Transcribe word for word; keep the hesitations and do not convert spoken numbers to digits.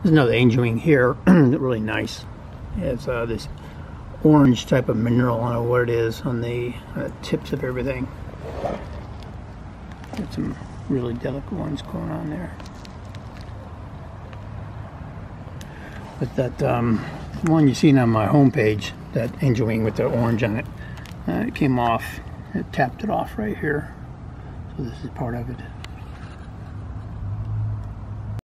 There's another angel wing here, really nice. It's uh, this orange type of mineral, I don't know what it is, on the uh, tips of everything. Got some really delicate ones going on there. But that um, one you seen on my homepage, that angel wing with the orange on it, uh, it came off. It tapped it off right here. So this is part of it.